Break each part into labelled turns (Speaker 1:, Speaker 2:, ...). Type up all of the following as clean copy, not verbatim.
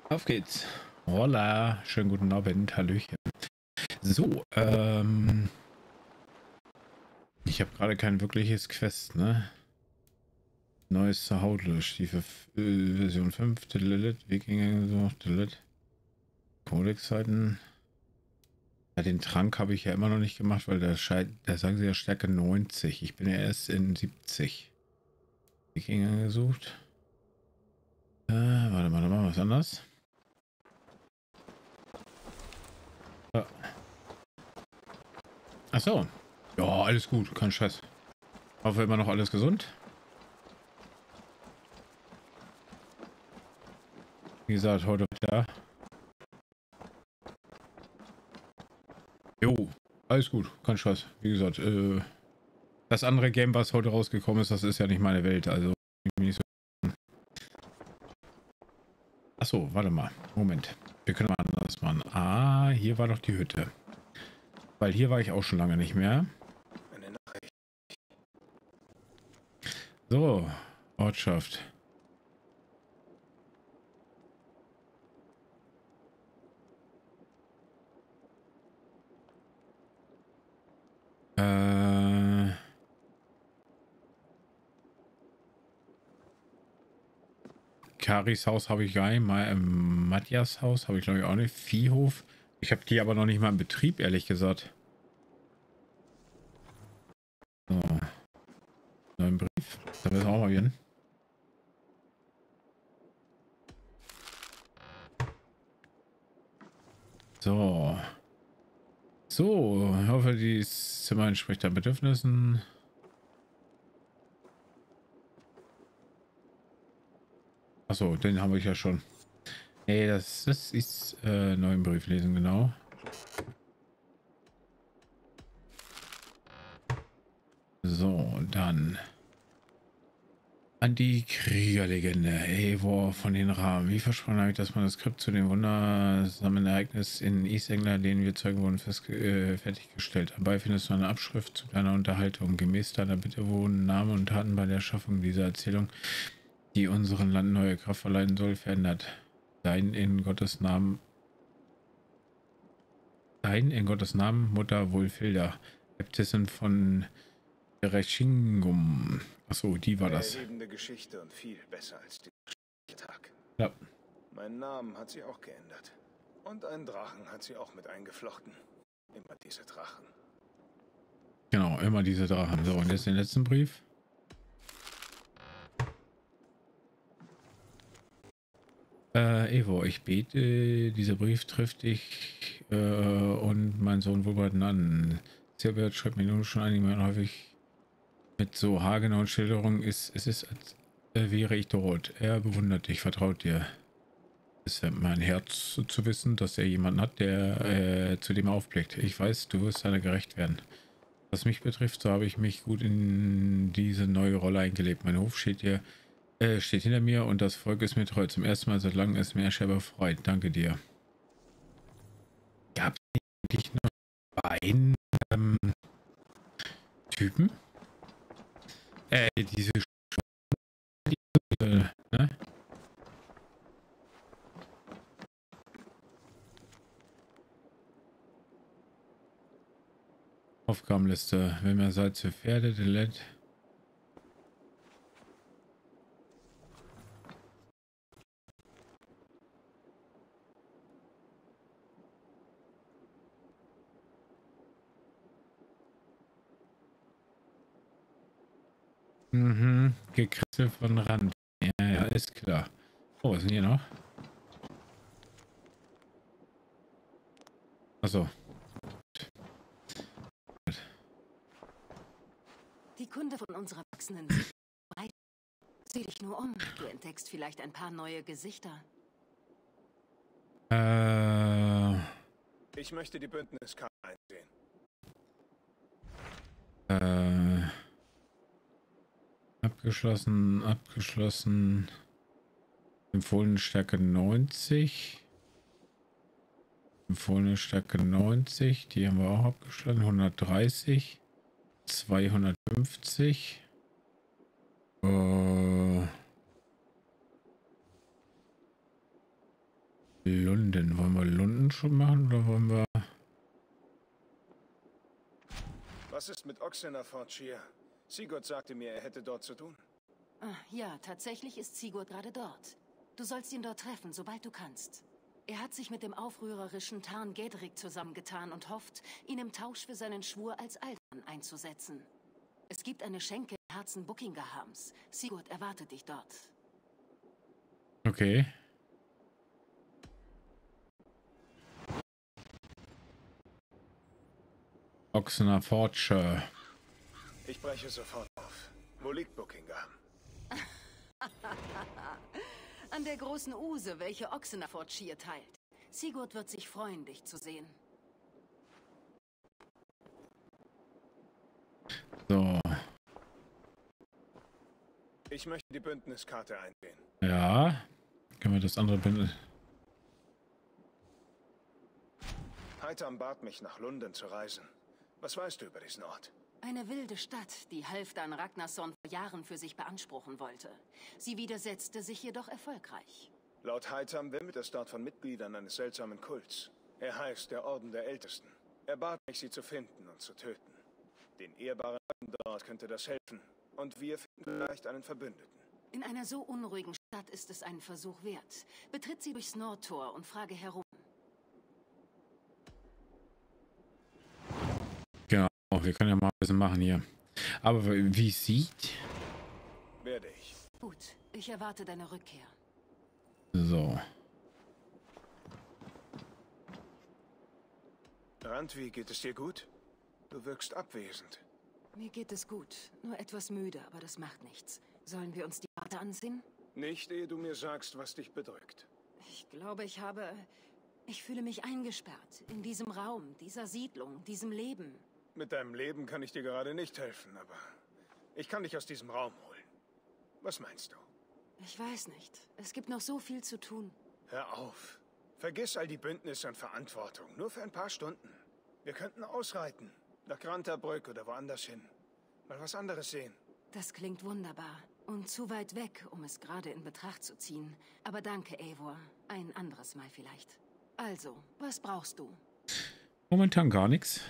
Speaker 1: Auf geht's. Hola, schönen guten Abend, hallöchen. So, ich habe gerade kein wirkliches Quest, ne? Neues Zuhause, Stiefel Version 5, Wikinger gesucht, Codex-Seiten. Ja, den Trank habe ich ja immer noch nicht gemacht, weil da sagen sie ja Stärke 90. Ich bin ja erst in 70. Wikinger gesucht. Warte mal, was anderes. Ja. Ach so. Ja, alles gut, kein Stress. Hoffe immer noch alles gesund. Wie gesagt, heute da. Jo, alles gut, kein Stress. Wie gesagt, das andere Game, was heute rausgekommen ist, das ist ja nicht meine Welt. Also, nicht so. Achso, warte mal. Moment. Wir können mal anders machen. Ah, hier war doch die Hütte. Weil hier war ich auch schon lange nicht mehr. So, Ortschaft. Karis Haus habe ich gar nicht. Matthias Haus habe ich glaube ich auch nicht. Viehhof. Ich habe die aber noch nicht mal in Betrieb, ehrlich gesagt. So. Neuen Brief. Da müssen wir auch mal gehen. So. So, ich hoffe, dieses Zimmer entspricht deinen Bedürfnissen. Achso, den habe ich ja schon. Nee, das ist neuen Brief lesen, genau. So, dann an die Kriegerlegende. Eivor von den Rahmen. Wie versprochen habe ich das Manuskript zu dem wundersamen Ereignis in East England, denen wir Zeugen wurden, fertiggestellt. Dabei findest du eine Abschrift zu deiner Unterhaltung. Gemäß deiner Bitte wurden Namen und Taten bei der Schaffung dieser Erzählung, die unserem Land neue Kraft verleihen soll, verändert. Dein in Gottes Namen, Mutter Wulfilda, Äbtissin von Rechingum. Achso, die war das.
Speaker 2: Erhebende Geschichte und viel besser als der Tag.
Speaker 1: Ja.
Speaker 2: Meinen Namen hat sie auch geändert. Und einen Drachen hat sie auch mit eingeflochten. Immer diese Drachen.
Speaker 1: Genau, immer diese Drachen. So, und jetzt den letzten Brief. Evo, ich bete, dieser Brief trifft dich und mein Sohn Wolverton an. Silbert schreibt mir nun schon einige Mal häufig mit so haargenauen Schilderungen, es ist, als wäre ich tot. Er bewundert dich, vertraut dir. Es wärmt mein Herz zu wissen, dass er jemanden hat, der zu dem aufblickt. Ich weiß, du wirst seiner gerecht werden. Was mich betrifft, so habe ich mich gut in diese neue Rolle eingelebt. Mein Hof steht hinter mir und das Volk ist mir treu. Zum ersten Mal seit langem ist mir Scherber freut. Danke dir. Gab es eigentlich noch einen Typen? Diese ne? Aufgabenliste. Wenn mehr Salz für Pferde, Delete. Mhm. Gekritzelt von Rand. Ja, ist klar. Oh, was sind hier noch? Achso.
Speaker 3: Die Kunde von unserer wachsenden Breit. Sieh dich nur um. Du entdeckst vielleicht ein paar neue Gesichter.
Speaker 2: Ich möchte die Bündniskarte einsehen.
Speaker 1: Abgeschlossen. Empfohlene Stärke 90. Empfohlene Stärke 90. Die haben wir auch abgeschlossen. 130. 250. Lunden. Wollen wir Lunden schon machen oder wollen wir...
Speaker 2: Was ist mit Oxener Fortier? Sigurd sagte mir, er hätte dort zu tun.
Speaker 3: Ja, tatsächlich ist Sigurd gerade dort. Du sollst ihn dort treffen, sobald du kannst. Er hat sich mit dem aufrührerischen Tarn Gedrick zusammengetan und hofft, ihn im Tausch für seinen Schwur als Altan einzusetzen. Es gibt eine Schenke im Herzen Buckingahams. Sigurd erwartet dich dort.
Speaker 1: Okay. Oxener Forge.
Speaker 2: Ich breche sofort auf. Wo liegt Buckingham?
Speaker 3: An der großen Use, welche Oxener Fortier teilt. Sigurd wird sich freuen, dich zu sehen.
Speaker 1: So.
Speaker 2: Ich möchte die Bündniskarte einsehen.
Speaker 1: Ja. Können wir das andere Bündnis...
Speaker 2: Heitam bat mich, nach Lunden zu reisen. Was weißt du über diesen Ort?
Speaker 3: Eine wilde Stadt, die Halfdan Ragnarsson vor Jahren für sich beanspruchen wollte. Sie widersetzte sich jedoch erfolgreich.
Speaker 2: Laut Heitam wimmelt es dort von Mitgliedern eines seltsamen Kults. Er heißt der Orden der Ältesten. Er bat mich, sie zu finden und zu töten. Den ehrbaren Leuten dort könnte das helfen. Und wir finden vielleicht einen Verbündeten.
Speaker 3: In einer so unruhigen Stadt ist es einen Versuch wert. Betritt sie durchs Nordtor und frage herum.
Speaker 1: Genau, wir können ja mal ein bisschen machen hier. Aber wie es sieht...
Speaker 2: Werde ich.
Speaker 3: Gut, ich erwarte deine Rückkehr.
Speaker 1: So.
Speaker 2: Randvi, geht es dir gut? Du wirkst abwesend.
Speaker 3: Mir geht es gut, nur etwas müde, aber das macht nichts. Sollen wir uns die Karte ansehen?
Speaker 2: Nicht, ehe du mir sagst, was dich bedrückt.
Speaker 3: Ich glaube, ich fühle mich eingesperrt. In diesem Raum, dieser Siedlung, diesem Leben.
Speaker 2: Mit deinem Leben kann ich dir gerade nicht helfen, aber ich kann dich aus diesem Raum holen. Was meinst du?
Speaker 3: Ich weiß nicht. Es gibt noch so viel zu tun.
Speaker 2: Hör auf. Vergiss all die Bündnisse und Verantwortung. Nur für ein paar Stunden. Wir könnten ausreiten. Nach Grantabrück oder woanders hin. Mal was anderes sehen.
Speaker 3: Das klingt wunderbar. Und zu weit weg, um es gerade in Betracht zu ziehen. Aber danke, Eivor. Ein anderes Mal vielleicht. Also, was brauchst du?
Speaker 1: Momentan gar nichts.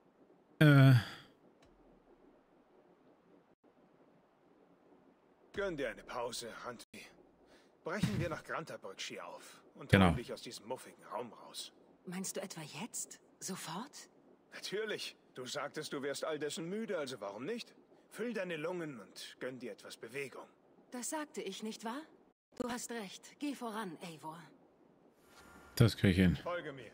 Speaker 2: Gönn dir eine Pause, Randvi. Brechen wir nach Grantabrück schier auf. Und
Speaker 1: Genau.
Speaker 2: holen dich aus diesem muffigen Raum raus.
Speaker 3: Meinst du etwa jetzt? Sofort?
Speaker 2: Natürlich. Du sagtest, du wärst all dessen müde, also warum nicht? Füll deine Lungen und gönn dir etwas Bewegung.
Speaker 3: Das sagte ich, nicht wahr? Du hast recht. Geh voran, Eivor.
Speaker 1: Das kriege ich hin.
Speaker 2: Folge mir.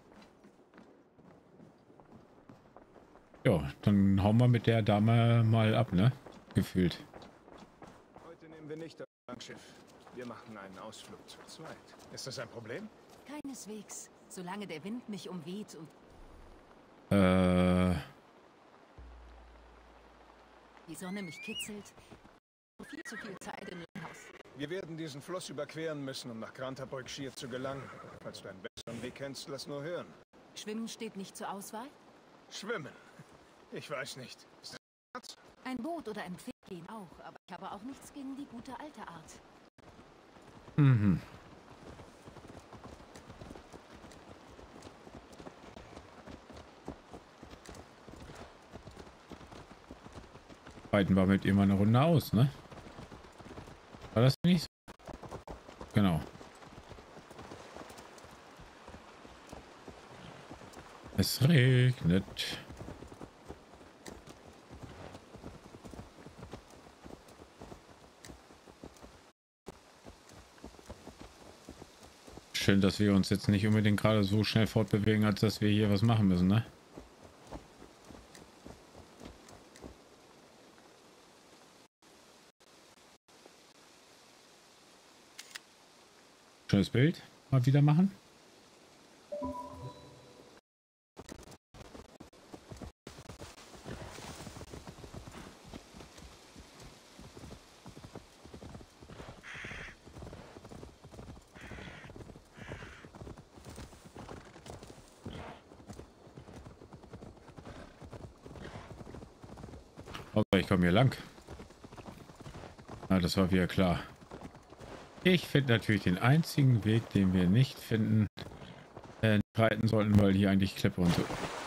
Speaker 1: Ja, dann hauen wir mit der Dame mal ab, ne? Gefühlt.
Speaker 2: Heute nehmen wir nicht das Langschiff. Wir machen einen Ausflug zu zweit. Ist das ein Problem?
Speaker 3: Keineswegs. Solange der Wind mich umweht und die Sonne mich kitzelt, viel zu viel Zeit im Langhaus.
Speaker 2: Wir werden diesen Fluss überqueren müssen, um nach Grantabrück schier zu gelangen. Falls du einen besseren Weg kennst, lass nur hören.
Speaker 3: Schwimmen steht nicht zur Auswahl?
Speaker 2: Schwimmen? Ich weiß nicht. Ist das
Speaker 3: Ein Boot oder ein Pferd gehen auch, aber ich habe auch nichts gegen die gute alte Art.
Speaker 1: Mhm. Reiten wir mit ihm eine Runde aus, ne? War das nicht so? Genau. Es regnet. Schön, dass wir uns jetzt nicht unbedingt gerade so schnell fortbewegen, als dass wir hier was machen müssen, ne? Schönes Bild. Mal wieder machen. Okay, ich komme hier lang. Ah, das war wieder klar. Ich finde natürlich den einzigen Weg, den wir nicht finden, reiten sollten, weil hier eigentlich Klippe und so.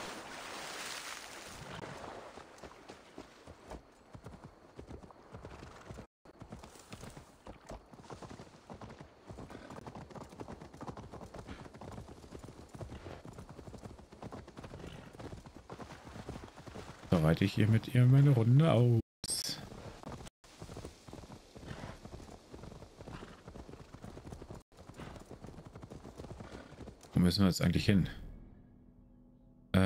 Speaker 1: Da reite ich hier mit ihr meine Runde aus. Wo müssen wir jetzt eigentlich hin?
Speaker 3: Ich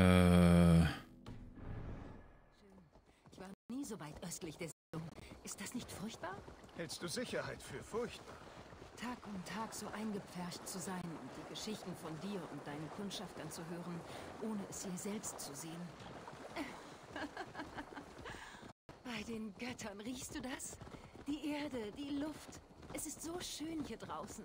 Speaker 3: war nie so weit östlich der Siedlung. Ist das nicht furchtbar?
Speaker 2: Hältst du Sicherheit für furchtbar?
Speaker 3: Tag um Tag so eingepfercht zu sein und die Geschichten von dir und deinen Kundschaftern zu hören, ohne es hier selbst zu sehen. Bei den Göttern, riechst du das? Die Erde, die Luft. Es ist so schön hier draußen.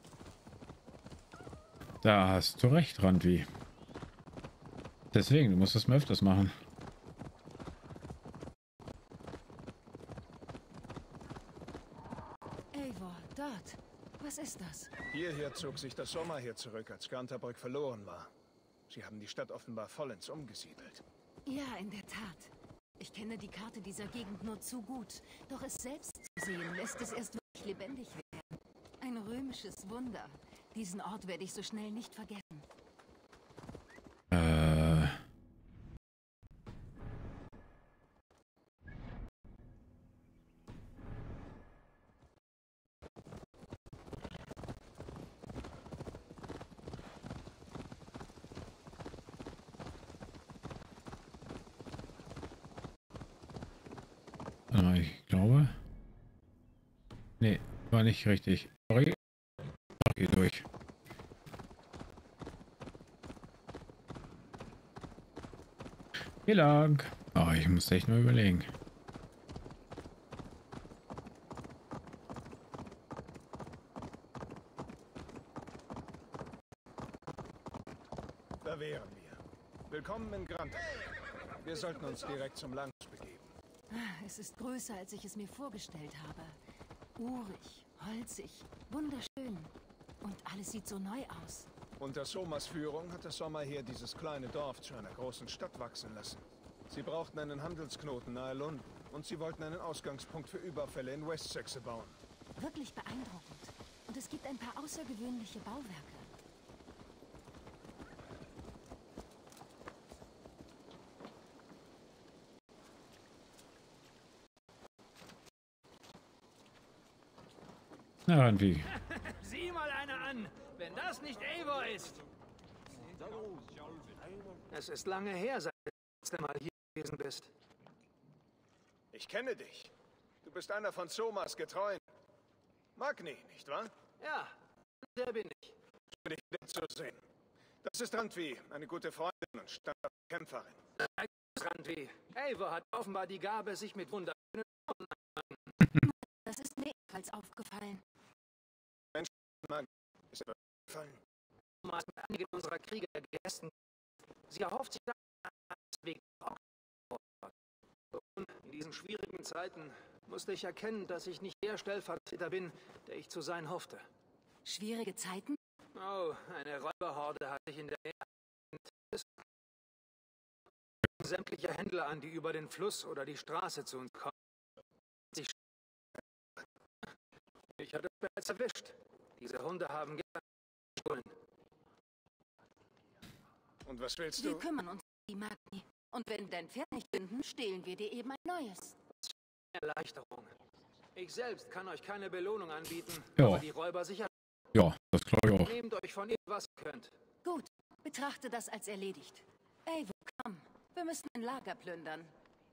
Speaker 1: Da hast du recht, Randvi. Deswegen, du musst das mal öfters machen.
Speaker 3: Eivor, dort. Was ist das?
Speaker 2: Hierher zog sich das Sommerheer zurück, als Ganterbrück verloren war. Sie haben die Stadt offenbar vollends umgesiedelt.
Speaker 3: Ja, in der Tat. Ich kenne die Karte dieser Gegend nur zu gut. Doch es selbst zu sehen, lässt es erst wirklich lebendig werden. Ein römisches Wunder. Diesen Ort werde ich so schnell nicht vergessen.
Speaker 1: Ich glaube. Nee, war nicht richtig. Sorry. Geh durch. Hier lang. Oh, ich muss echt nur überlegen.
Speaker 2: Da wären wir. Willkommen in Granta. Wir sollten uns direkt zum Land begeben.
Speaker 3: Es ist größer, als ich es mir vorgestellt habe. Urig, holzig, wunderschön. Und alles sieht so neu aus.
Speaker 2: Unter Somas Führung hat das Sommerheer dieses kleine Dorf zu einer großen Stadt wachsen lassen. Sie brauchten einen Handelsknoten nahe London und sie wollten einen Ausgangspunkt für Überfälle in Wessex bauen.
Speaker 3: Wirklich beeindruckend. Und es gibt ein paar außergewöhnliche Bauwerke.
Speaker 1: Na, Randvi.
Speaker 4: Sieh mal einer an, wenn das nicht Eivor ist. Es ist lange her, seit du das letzte Mal hier gewesen bist.
Speaker 2: Ich kenne dich. Du bist einer von Somas Getreuen. Magni, nicht wahr?
Speaker 4: Ja, der bin ich.
Speaker 2: Schön, dich wiederzusehen. Das ist Randvi, eine gute Freundin und Kämpferin.
Speaker 4: Randvi. Eivor hat offenbar die Gabe, sich mit Wunder.
Speaker 3: Das ist mir ebenfalls aufgefallen.
Speaker 2: Magni ist etwas gefallen.
Speaker 4: Thomas mit einigen unserer Krieger gegessen. Sie erhofft sich deswegen auch. In diesen schwierigen Zeiten musste ich erkennen, dass ich nicht der Stellvertreter bin, der ich zu sein hoffte.
Speaker 3: Schwierige Zeiten?
Speaker 4: Oh, eine Räuberhorde hat sich in der Nähe. Sämtliche Händler an, die über den Fluss oder die Straße zu uns kommen. Ich hatte es bereits erwischt. Diese Hunde haben gestern gestohlen.
Speaker 2: Und was willst
Speaker 3: Wir
Speaker 2: du?
Speaker 3: kümmern uns um die Magni. Und wenn wir dein Pferd nicht finden, stehlen wir dir eben ein neues.
Speaker 4: Erleichterung. Ich selbst kann euch keine Belohnung anbieten,
Speaker 1: Ja.
Speaker 4: aber die Räuber sicher.
Speaker 1: Ja, das glaube ich auch.
Speaker 4: Nehmt euch von ihm, was ihr könnt.
Speaker 3: Gut, betrachte das als erledigt. Eivor, komm. Wir müssen ein Lager plündern.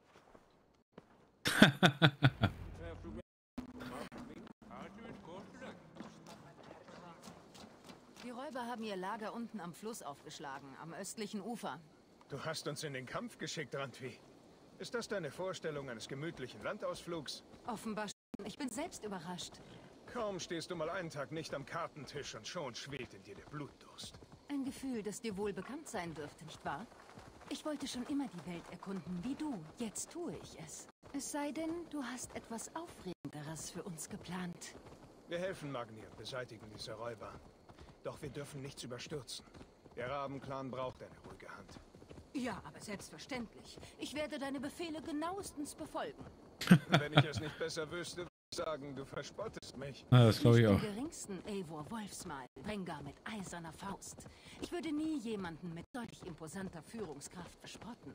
Speaker 3: Die Räuber haben ihr Lager unten am Fluss aufgeschlagen, am östlichen Ufer.
Speaker 2: Du hast uns in den Kampf geschickt, Randvi. Ist das deine Vorstellung eines gemütlichen Landausflugs?
Speaker 3: Offenbar schon. Ich bin selbst überrascht.
Speaker 2: Kaum stehst du mal einen Tag nicht am Kartentisch und schon schwelt in dir der Blutdurst.
Speaker 3: Ein Gefühl, das dir wohl bekannt sein dürfte, nicht wahr? Ich wollte schon immer die Welt erkunden, wie du. Jetzt tue ich es. Es sei denn, du hast etwas Aufregenderes für uns geplant.
Speaker 2: Wir helfen Magnir, beseitigen diese Räuber. Doch wir dürfen nichts überstürzen. Der Rabenclan braucht eine ruhige Hand.
Speaker 3: Ja, aber selbstverständlich. Ich werde deine Befehle genauestens befolgen.
Speaker 2: Wenn ich es nicht besser wüsste, würde ich sagen, du verspottest mich.
Speaker 1: Ah, das glaube ich
Speaker 3: Nicht
Speaker 1: auch.
Speaker 3: im geringsten, Eivor Wolfsmal, Rengar mit eiserner Faust. Ich würde nie jemanden mit solch imposanter Führungskraft verspotten.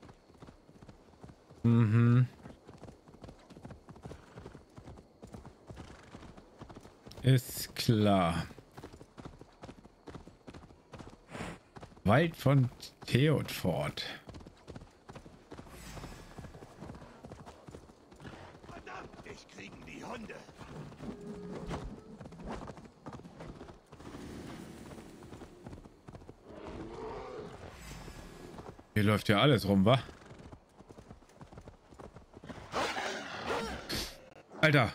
Speaker 1: Mhm. Ist klar. Wald von Theodfort.
Speaker 2: Verdammt, dich kriegen die Hunde.
Speaker 1: Hier läuft ja alles rum, wa? Alter.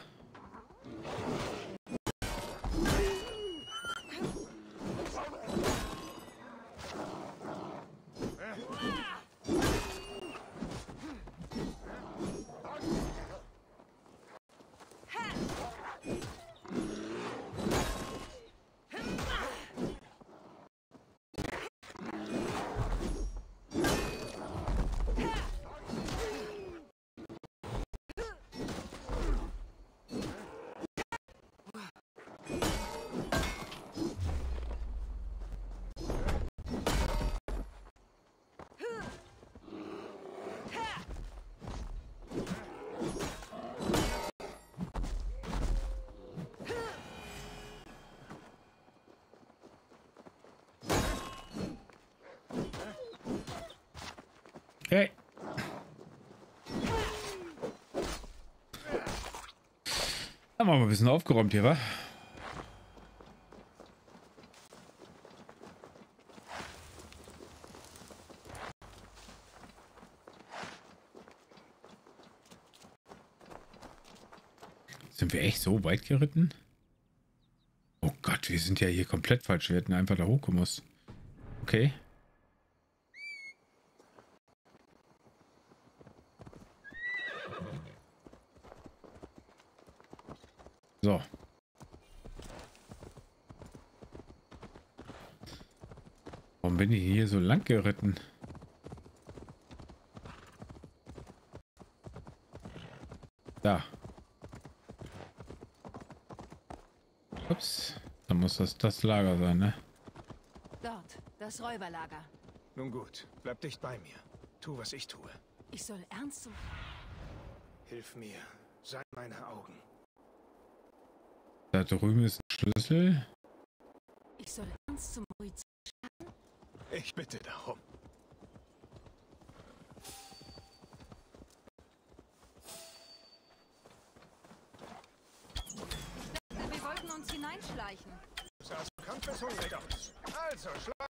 Speaker 1: Hey. Haben wir mal ein bisschen aufgeräumt hier, wa? Sind wir echt so weit geritten? Oh Gott, wir sind ja hier komplett falsch. Wir hätten einfach da hochgemusst. Okay. So. Warum bin ich hier so lang geritten? Da. Ups. Dann muss das Lager sein, ne?
Speaker 3: Dort, das Räuberlager.
Speaker 2: Nun gut, bleib dicht bei mir. Tu, was ich tue.
Speaker 3: Ich soll ernst zum...
Speaker 2: Hilf mir. Sei meine Augen.
Speaker 1: Da drüben ist ein Schlüssel.
Speaker 3: Ich soll ernst zum Horizont.
Speaker 2: Ich bitte darum.
Speaker 3: Wir wollten uns hineinschleichen.
Speaker 2: Du sahst kampfeshungrig aus. Also, schlag.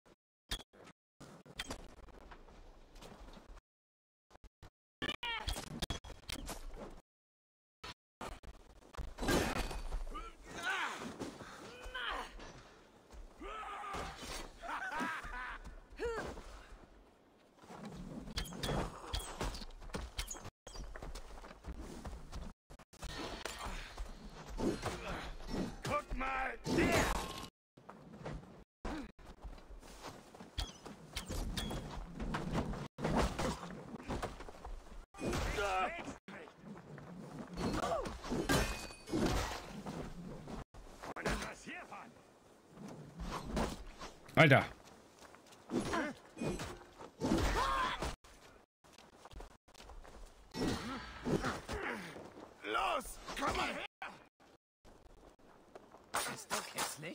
Speaker 2: Guck mal!
Speaker 1: Alter.
Speaker 2: Los! Komm mal her!
Speaker 4: Ist doch jetzt nicht?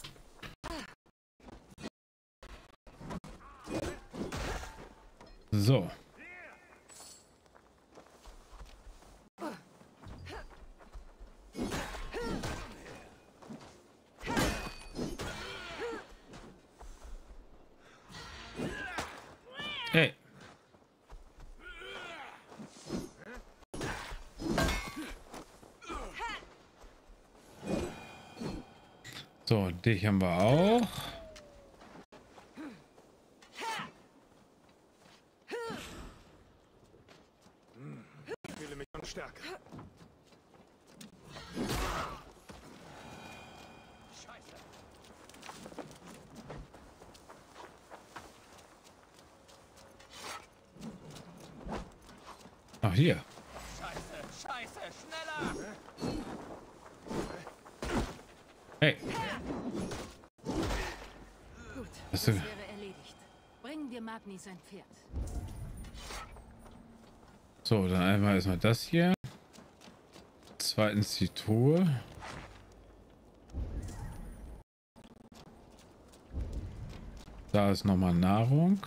Speaker 1: So. Hey. So, dich haben wir auch.
Speaker 2: Ich fühle mich schon stärker.
Speaker 1: hier.
Speaker 4: Scheiße, schneller!
Speaker 1: Hey.
Speaker 3: Gut,
Speaker 1: Was
Speaker 3: das
Speaker 1: du-
Speaker 3: wäre erledigt. Bringen wir Magni sein Pferd.
Speaker 1: So, dann einmal erstmal das hier. Zweitens die Truhe. Da ist nochmal Nahrung.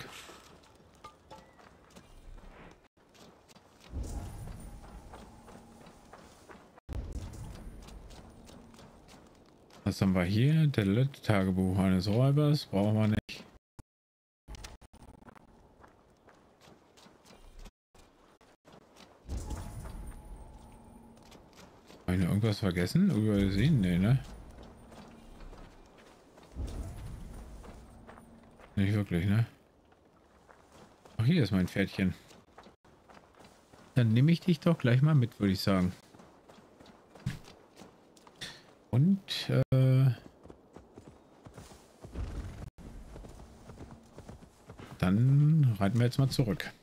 Speaker 1: Was haben wir hier? Der letzte Tagebuch eines Räubers. Brauchen wir nicht. Habe ich noch irgendwas vergessen? Übersehen? Nee, ne? Nicht wirklich, ne? Ach, hier ist mein Pferdchen. Dann nehme ich dich doch gleich mal mit, würde ich sagen. Und, dann reiten wir jetzt mal zurück.